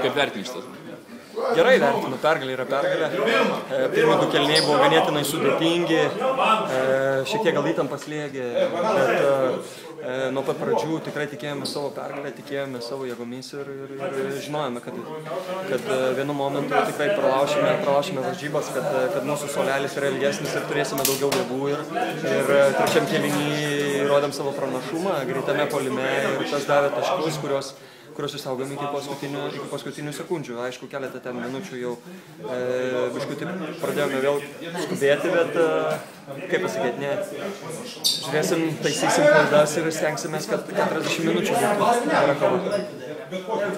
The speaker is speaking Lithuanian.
Kaip vertini šitas? Gerai vertinu, pergalė yra pergalė. Pirmi 2 kėliniai buvo ganėtinai sudėtingi, šiek tiek gal įtampa slėgė, bet nuo pat pradžių tikrai tikėjome savo pergalę, tikėjome savo jėgomis ir žinojome, kad vienu momentu tikrai pralaušime varžybas, kad mūsų suolelis yra ilgesnis ir turėsime daugiau jėgų ir trečiam kėlinį rodėm savo pranašumą, greitame puolime ir tas davė taškus, kuriuos išsaugome iki paskutinių sekundžių. Aišku, keletą ten minučių jau biškutį pradėjome vėl skubėti, bet kaip pasakyti, ne. Žiūrėsim, taisysim klaidas ir stengsimės, kad 40 minučių būtų gera kova.